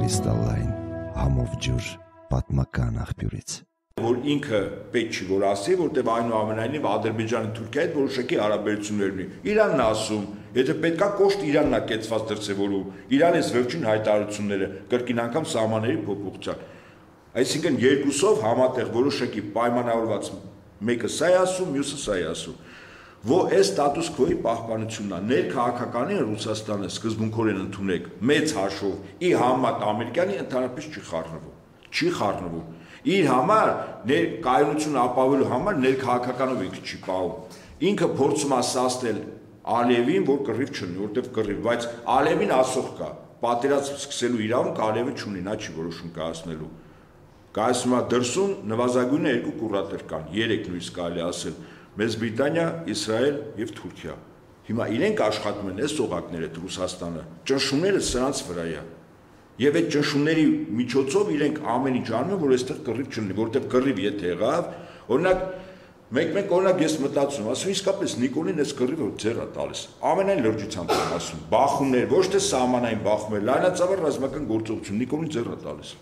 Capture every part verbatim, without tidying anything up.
Կրիստալային համով ջուր պատմական աղբյուրից որ ինքը պետք չի որ ասի, որտեղ այնուամենայնիվ Ադրբեջանի Թուրքիայի հետ որոշակի հարաբերություններ ունի։ Իրանն ասում, եթե պետքա կոշտ Իրանն է կեցված դրսևորում, Իրան էս վերջին հայտարարությունները կրկին անգամ սահմանների փոփոխության։ Այսինքն երկուսով համատեղ որոշակի պայմանավորված մեկը սա է ասում, մյուսը սա է ասում։ Որ այս ստատուս քոյի պահպանությունն է, ներքաղաքականին Ռուսաստանը սկզբունքորեն ընդունեք մեծ հաշվով ի համեմատ ամերիկյանի ընդհանրապես չի խառնվում, չի խառնվում։ Իր համար կայունություն ապավելու համար ներքաղաքականով ինքը չի պահում։ Ինքը փորձում է սաստել Ալիևին, որ կռիվ չունի, որտեղ կռիվ, բայց Ալիևին ասող կա, պատերազմ սկսելու իրավունք Ալիևը չունի, նա չի որոշում կայացնելու։ Կայացնում է դրսում նվազագույնը երկու կուրատոր կան, երեք նույնիսկ կարելի ասել, Մեծ Բրիտանիա, Իսրայել եւ Թուրքիա։ Հիմա իրենք աշխատում են այս օղակները Ռուսաստանը, ճնշումները սրանց վրա է։ Եվ այդ ճնշումների միջոցով իրենք ամեն ինչ անում են, որ այստեղ կռիվ չլինի, որտեղ կռիվ եթե եղավ, օրինակ մեկ-մեկ օրինակ ես մտածում, ասում իսկապես Նիկոլին այս կռիվը ձեռ է տալիս։ Ամենայն լրջությամբ եմ ասում, բախումներ, ոչ թե սահմանային բախումներ, լայնածավալ ռազմական գործողություն Նիկոլին ձեռ է տալիս։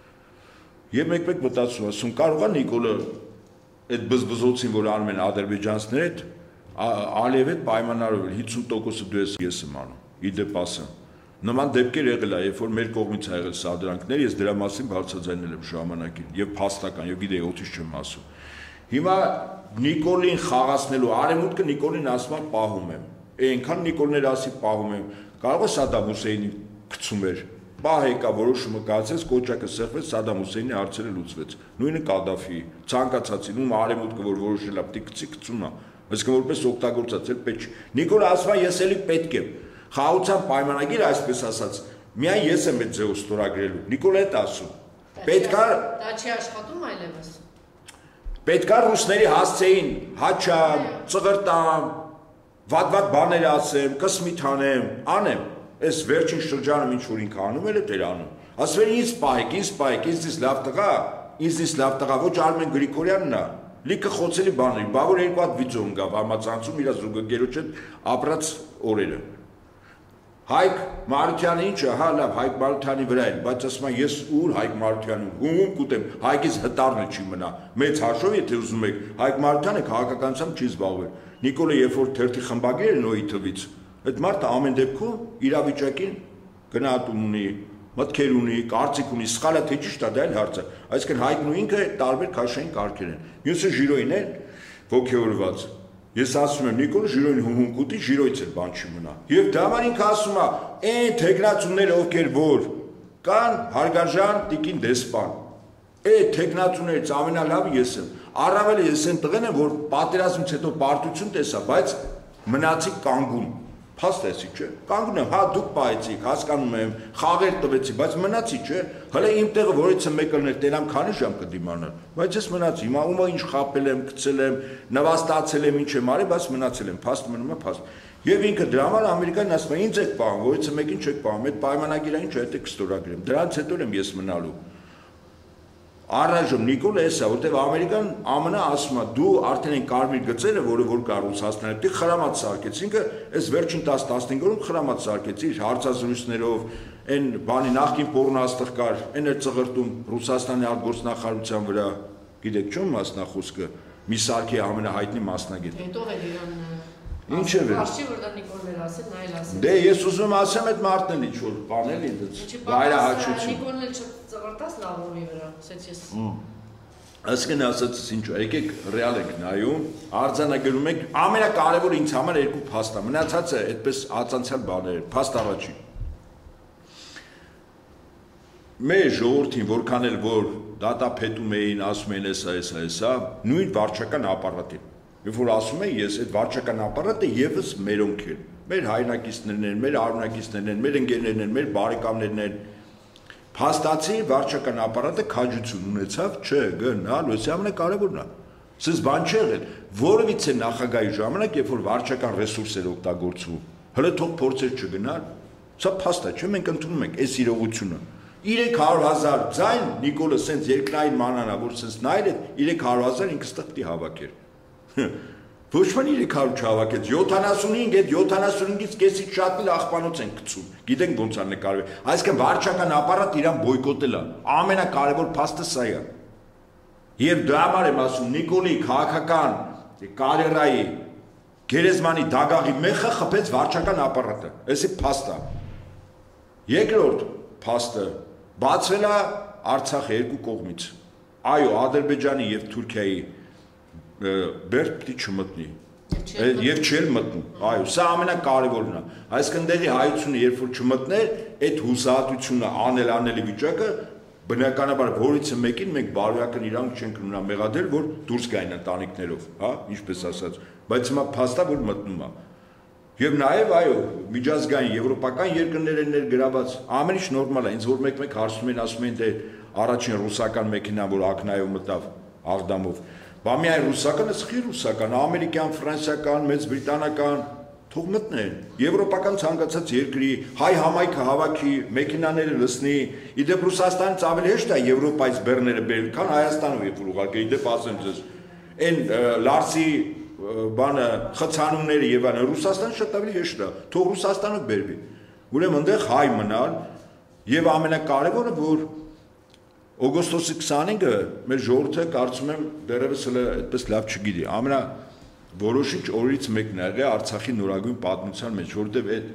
Եվ մեկ-մեկ մտածում, ասում կարող է Նիկոլը այդ բզբզոցին, որ անում են ադրբեջանցիները հետ, Ալիևի հետ պայմանավորվել հիսուն տոկոսը դու ես եմ անում, իդեպ ասեմ։ Նման դեպքեր եղել է, երբ որ մեր կողմից ա եղել սադրանքներ, ես դրա մասին բարձրաձայնել եմ ժամանակին, եւ փաստական, եւ գիտեի օդից չեմ ասում։ Հիմա Նիկոլին խաղացնելու արևմուտքը Նիկոլին ասում է պահում եմ։ Այնքան Նիկոլներ ասի պահում եմ, կարող է Սադամ Հուսեյնին գցում էր։ Պահ եկա որոշումը կայացեց, կոճակը սեղվեց, Սադամ Հուսեյնի հարցերը լուծվեց։ Նույնը Կադաֆի, ցանկացածին ում արևմուտքը որ որոշել է, պիտի գցի գցում է։ Այսինքն որպես օգտագործած էլ պետք չի։ Նիկոլը ասում է ես էլի պետք եմ։ Խաղաղության պայմանագիր այսպես ասած, միայն ես եմ այդ ձևով ստորագրելու։ Նիկոլը այդ ասում։ Պետքա դա չի աշխատում այլևս։ Պետքա ռուսների հասցեին հաչա, ծղրտամ, վատ-վատ բաներ ասեմ, կսմիթ անեմ, անեմ։ Այս վերջին շրջանում ինչ որ ինքը անում էլ է դեր անում։ Ասվել ինձ պահեք, ինձ պահեք, ինձ լավ տղա, ինձ լավ տղա, ոչ Արմեն Գրիգորյանն է։ Լիքը խոցելի բաներ, բա որ երկու հատ վիդեո ընկավ համացանցում իր զուգագերոջ հետ ապրած օրերը։ Հայկ Մարությանը ինչը, հա լավ, Հայկ Մարությանի վրա են, բայց ասում եմ ես ուր Հայկ Մարությանը, ում կուտեմ, Հայկից հտարնը չի մնա։ Մեծ հաշվով եթե ուզում եք, Հայկ Մարությանը քաղաքականությամբ չի զբաղվել։ Նիկոլը երբ որ թերթի խմբագիր էր Նոյի թվից, այդ մարդը ամեն դեպքում իրավիճակին գնահատում ունի, մտքեր ունի, կարծիք ունի, սխալ է թե ճիշտ է, դա էլ հարց է։ Այսինքն Հայկն ու ինքը տարբեր քաշային կարգեր են։ Մյուսը Ժիրոյին է ոգևորված։ Ես ասում եմ Նիկոլ Ժիրոյին հումում կուտի, Ժիրոյից էլ բան չի մնա։ Եվ դա համար ինքը ասում է, այն թեկնածուները ովքեր որ կան հարգարժան տիկին դեսպան։ Այդ թեկնածուներից ամենալավը ես եմ։ Առավելը ես այն տղեն եմ, որ պատերազմից հետո պարտություն տեսա, բայց մնացի կանգուն։ Փաստեցի, չէ։ Կանգուն եմ, հա դուք պահեցիք, հասկանում եմ, խաղեր տվեցի, բայց մնացի, չէ։ Հələ իմ տեղը որից եմ եկել ներ, տենամ քանի ժամ կդիմանալ։ Բայց ես մնացի, հիմա ումը ինչ խապել եմ, գցել եմ, նվաստացել եմ, ինչ եմ արել, բայց մնացել եմ, փաստ մնում է փաստ։ Եվ ինքը դրա համար Ամերիկան ասում է, ինձ եք պահում, որից մեկին չեք պահում, այդ պայմանագիրը ինչ է, այդ եք ստորագրեմ։ Դրանից հետո եմ ես մնալու։ Առայժմ Նիկոլը էս է, որտեղ Ամերիկան ԱՄՆ-ը ասում է դու արդեն այն կարմիր գծերը, որը որ կա Ռուսաստանը, դի խրամած սարքեց, ինքը այս վերջին տասը տասնհինգ օրում խրամած սարքեց իր հարցազրույցներով, այն բանի նախկին պորնոաստղ կար, այն էր ծղրտում Ռուսաստանի արտգործնախարարության վրա, գիտեք չո՞ւմ մասնախոսքը, մի սարքի ամենահայտնի մասնագետ։ Հետո էլ Իրան Ինչ է վեր։ Արշի որ դա Նիկոլներ ասել, նա էլ ասել։ Դե ես ուզում ասեմ այդ մարդն էլ ինչ որ բանել ինձ։ Վայրահաչություն։ Նիկոլն էլ չծղրտաց լավովի վրա, ասեց ես։ Այսինքն ասած ինչ եկեք ռեալ եք նայում, արձանագրում եք, ամենակարևորը ինձ համար երկու փաստ է, մնացածը այդպես ածանցյալ բաներ են, փաստ առաջին։ Մեր ժողովրդին որքան էլ որ դատապետում էին, ասում էին էսա, էսա, էսա, նույն վարչական ապարատին։ Երբ որ ասում են ես այդ վարչական ապարատը եւս մերոնք են, մեր հայրենակիցներն են, մեր արունակիցներն են, մեր ընկերներն են, մեր բարեկամներն են։ Փաստացի վարչական ապարատը քաջություն ունեցավ, չէ, գնալ, ոսի ամենակարևորն է։ Սենց բան չի եղել, որևիցե նախագահի ժամանակ, երբ որ վարչական ռեսուրսեր օգտագործվում, հələ թող փորձեր չգնալ, սա փաստ է, չէ, մենք ընդունում ենք այս իրողությունը։ երեք հարյուր հազար ձայն Նիկոլը սենց երկնային մանանա, որ սենց նայել է երեք հարյուր հազար ինքը ստեղ պիտի հավաքեր։ Ոչ մի երեք հարյուր չհավաքեց, յոթանասունհինգ այդ յոթանասունհինգից կեսից շատ էլ աղբանոց են գցում։ Գիտենք ոնց է նկարվել։ Այսինքն վարչական ապարատ իրան բոյկոտել է։ Ամենակարևոր փաստը սա է։ Եվ դրա համար եմ ասում Նիկոլի քաղաքական կարիերայի գերեզմանի դագաղի մեխը խփեց վարչական ապարատը։ Էսի փաստ է։ Երկրորդ փաստը բացվել է Արցախի երկու կողմից։ Այո, Ադրբեջանի եւ Թուրքիայի բերդ պիտի չմտնի։ Եվ չել մտնում։ Այո, սա ամենակարևորն է։ Այսինքն դեղի հայությունը երբ որ չմտներ, այդ հուսահատությունը անել անելի վիճակը բնականաբար որից մեկին մենք բարոյական իրանք չենք ունենա մեղադրել, որ դուրս գային ընտանիքներով, հա, ինչպես ասած, բայց հիմա փաստա որ մտնում է։ Եվ նաև այո, միջազգային եվրոպական երկրներ են ներգրաված, ամեն ինչ նորմալ է, ինձ որ մեկ-մեկ հարցնում են, ասում են դե առաջին ռուսական մեքենան, որ ակնայով մտավ Աղդամով, բա միայն ռուսական, սխի ռուսական, ամերիկյան, ֆրանսիական, մեծ բրիտանական, թող մտնեն, եվրոպական ցանկացած երկրի, հայ համայնքը հավաքի, մեքենաները լցնի, իդեպ Ռուսաստանից ավելի հեշտ է Եվրոպայից բեռները բերել, քան Հայաստանով երբ որ ուղարկել, իդեպ ասեմ ձեզ, այն Լարսի բանը խցանումները եւ այլն Ռուսաստանը շատ ավելի հեշտ է, թող Ռուսաստանով բերվի։ Ուրեմն այնտեղ հայ մնալ եւ ամենակարևորը որ օգոստոսի քսանինը մեր ժողովուրդը կարծում եմ դեռևս հələ այդպես լավ չգիտի։ Ամենա որոշիչ օրից մեկն է եղել Արցախի նորագույն պատմության մեջ, որտեղ այդ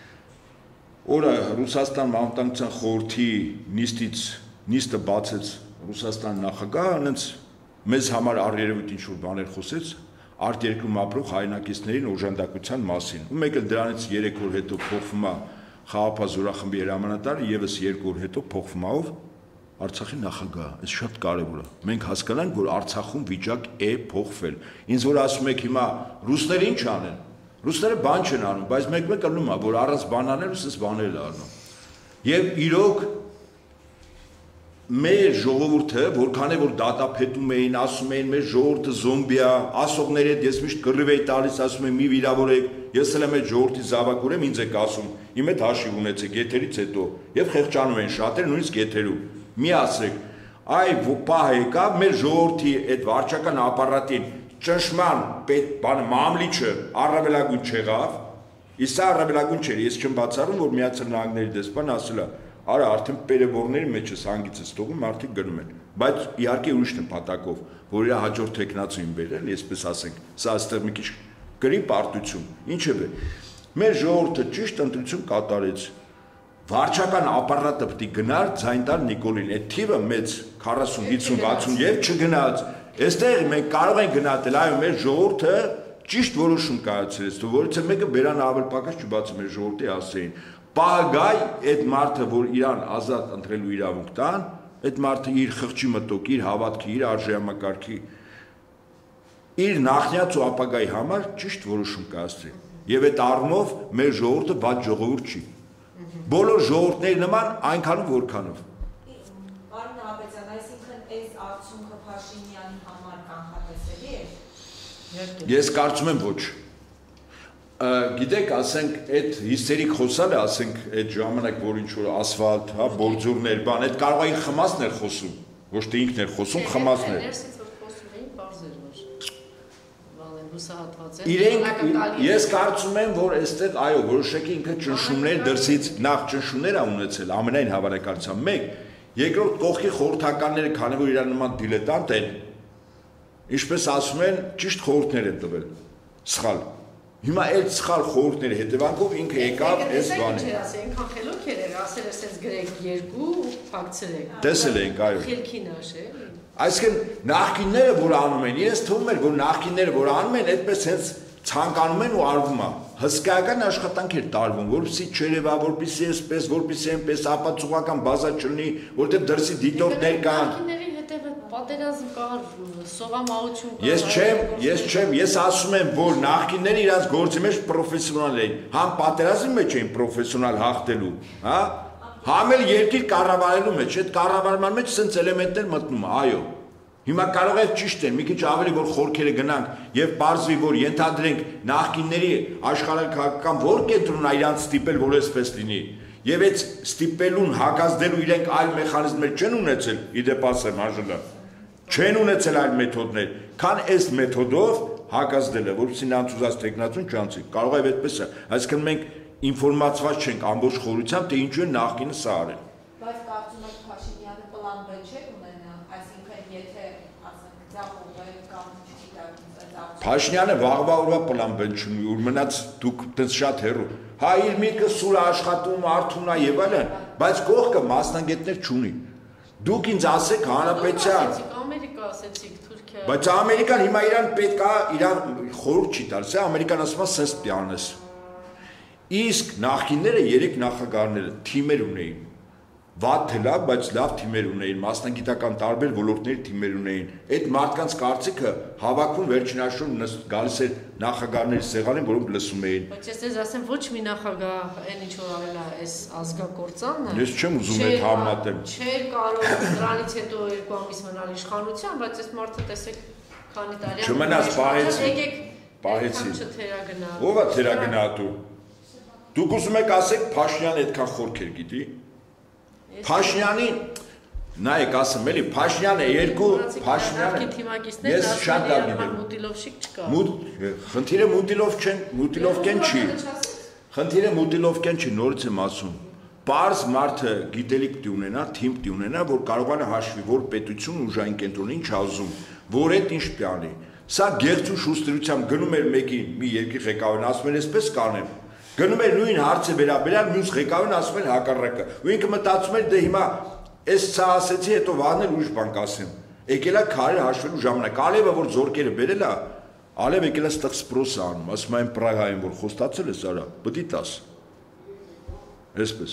օրը Ռուսաստան մամտանգության խորհրդի նիստից նիստը բացեց Ռուսաստան նախագահը, այնց մեզ համար առերևույթ ինչ որ բաներ խոսեց արտերկրում ապրող հայրենակիցներին օժանդակության մասին։ Ու մեկ էլ դրանից երեք օր հետո փոխվում է Խաղաղ զորախմբի հրամանատարը, եւս երկու օր հետո փոխվում է ով Արցախի նախագահը, այս շատ կարևոր է։ Մենք հասկանանք, որ Արցախում վիճակ է փոխվել։ Ինձ որ ասում եք հիմա ռուսները ինչ անեն։ Ռուսները բան չեն անում, բայց մեկ-մեկ ըլում է, որ առանց բան անել, ուսես բաներ է անում։ Եվ իրոք մեր ժողովուրդը, որքան է որ դատապետում էին, ասում էին մեր ժողովուրդը զոմբի է, ասողների հետ ես միշտ կռիվ էի տալիս, ասում եմ մի վիրավորեք, ես էլ եմ այդ ժողովրդի զավակ ուրեմ ինձ եք ասում, իմ հետ հաշիվ ունեցեք եթերից հետո, եւ խեղճանում են շատերը նույնիսկ եթերում։ Մի ասեք, այ պահ եկա մեր ժողովրդի այդ վարչական ապարատին ճնշման պետ բանը մամլիչը առավելագույն չեղավ, իսկ սա առավելագույն չէր, ես չեմ բացառում, որ Միացյալ Նահանգների դեսպան ասել է, արա արդեն պերեբորների մեջ ես հանգիցս թողում, մարդիկ գնում են, բայց իհարկե ուրիշ նպատակով, որ իր հաջորդ տեխնացուին բերել, այսպես ասենք, սա այստեղ մի քիչ գրի պարտություն, ինչևէ, մեր ժողովուրդը ճիշտ ընտրություն կատարեց, վարչական ապարատը պետք է գնար ձայն տալ Նիկոլին, այդ թիվը մեծ քառասուն, հիսուն, վաթսուն եւ չգնաց, այստեղ մենք կարող ենք գնահատել, այո, մեր ժողովուրդը ճիշտ որոշում կայացրեց, որից մեկը բերան ավել պակաս չբացի մեր ժողովրդի ասեին, պահագայ այդ մարդը, որ իրան ազատ ընտրելու իրավունք տան, այդ մարդը իր խղճի մտոք, իր հավատքի, իր արժեհամակարգի, իր նախնյաց ու ապագայի համար ճիշտ որոշում կայացրի։ Եվ այդ առումով մեր ժողովուրդը բաց ժողովուրդ չի։ Բոլոր ժողովուրդների նման այնքանով որքանով։ Պարոն Աբեցյան, այսինքն այս արդյունքը Փաշինյանի համար կանխատեսելի է։ Ես կարծում եմ ոչ։ Գիտեք, ասենք, այդ հիստերիկ խոսալը, ասենք, այդ ժամանակ, որ ինչ որ ասֆալտ, հա, բորձուրներ, բան, այդ կարող է խմածն էր խոսում, ոչ թե ինքն էր խոսում, խմածն էր։ Իրենք, ես կարծում եմ, որ այստեղ, այո, որոշակի ինքը ճնշումներ դրսից, նախ ճնշումներ ա ունեցել, ամենայն հավանականությամբ մեկ, երկրորդ կողքի խորհրդականները, քանի որ իրար նման դիլետանտ են, ինչպես ասում են, ճիշտ խորհուրդներ են տվել, սխալ։ Հիմա այդ սխալ խորհուրդների հետևանքով ինքը եկավ այս բանը։ Այնքան խելոք էր, ասել է ասես գրեք երկու ու փակցրեք։ Տեսել ենք, այո։ Խելքին աշե։ Այսինքն նախկինները որ անում են, իրենց թվում էր, որ նախկինները որ անում են, այդպես հենց ցանկանում են ու արվում է։ Հսկայական աշխատանք էր տարվում, որպեսզի չերևա, որպեսզի այսպես, որպեսզի այնպես ապացուցողական բազա չլինի, որտեղ դրսի դիտորդներ կան։ Նախկինների հետևը պատերազմ կար, սովամահություն կար։ Ես չեմ, ես չեմ, ես ասում եմ, որ նախկինները իրաց գործի մեջ պրոֆեսիոնալ էին, համ պատերազմի մեջ էին պրոֆեսիոնալ հաղթելու, հա? Համ էլ երկիր կառավարելու մեջ, այդ կառավարման մեջ սենց էլեմենտներ մտնում է, այո։ Հիմա կարող է ճիշտ են, մի քիչ ավելի որ խորքերը գնանք եւ բարձրի որ ենթադրենք նախկինների աշխարհակական որ կենտրոնն է իրանց ստիպել որ այսպես լինի եւ այդ ստիպելուն հակազդելու իրենք այլ մեխանիզմներ չեն ունեցել իդեպ ասեմ հաշելա չեն ունեցել այլ մեթոդներ քան այս մեթոդով հակազդել է, որպեսզի նրանց ուզած տեխնացուն չանցի։ Կարող է այդպես է, այսինքն մենք ինֆորմացված չենք ամբողջ խորությամբ, թե ինչու է նախկինը սա արել։ Բայց կարծում եք Փաշինյանը պլան B չէ ունենա, այսինքն եթե ասենք ձախողվել կամ չգիտեմ, Փաշինյանը վաղվա օրվա պլան B չունի, ուր մնաց դուք այդպես շատ հեռու։ Հա իր միտքը սուր աշխատում, արթուն է եւ այլն, բայց կողքը մասնագետներ չունի։ Դուք ինձ ասեք հանրապետության Ամերիկա ասեցիք, Թուրքիա։ Բայց Ամերիկան հիմա իրան պետք է իրան խորհուրդ չի տալիս, Ամերիկան ասում է սենց պիտի անես։ Իսկ նախկինները երեք նախագահները թիմեր ունեին։ Վատ թե լավ, բայց լավ թիմեր ունեին, մասնագիտական տարբեր ոլորտների թիմեր ունեին։ Այդ մարդկանց կարծիքը հավաքում վերջին հաշվով գալիս էր նախագահների սեղանին, որոնք լսում էին։ Բայց ես ձեզ ասեմ, ոչ մի նախագահ այն ինչ որ արել է այս ազգակործանը։ Ես չեմ ուզում այդ համատեմ։ Չէր կարող դրանից հետո երկու ամիս մնալ իշխանության, բայց այս մարդը տեսեք քանի տարի է։ Չմնաց պահեցի։ Եկեք Պահեցի։ Չթերագնա։ Ո՞վ է թերագնահատու։ Դուք ուզում եք ասեք Փաշինյանը այդքան խորքեր գիտի։ Փաշինյանին նայեք ասեմ էլի Փաշինյանը երկու Փաշինյանը ես շատ լավ գիտեմ մուտիլովշիկ չկա։ Մուտ խնդիրը մուտիլով չեն, մուտիլովկեն չի։ Խնդիրը մուտիլովկեն չի, նորից եմ ասում։ Պարզ մարդը գիտելիք պիտի ունենա, թիմ պիտի ունենա, որ կարողանա հաշվի, որ պետություն ուժային կենտրոնը ինչ ազում, որ այդ ինչ պիտի անի։ Սա գեղձու շուստերությամբ գնում էր մեկին, մի երկի ղեկավարին, ասում էր այսպես կանեմ։ Գնում էր նույն հարցը վերաբերյալ մյուս ղեկավարին ասում էր հակառակը։ Ու ինքը մտածում էր դե հիմա այս ցա ասեցի, հետո վաղն ուրիշ բան կասեմ։ Եկել է քարերը հաշվելու ժամանակ։ Ալևը որ զորքերը բերել է, Ալև եկել է ստեղ սպրոս անում, ասում այն Պրագայում որ խոստացել ես արա, պիտի տաս։ Այսպես։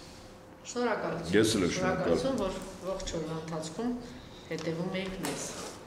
Շնորհակալություն։ Ես էլ եմ շնորհակալ։ Շնորհակալություն, որ ողջ օրվա ընթացքում հետևում եք մեզ։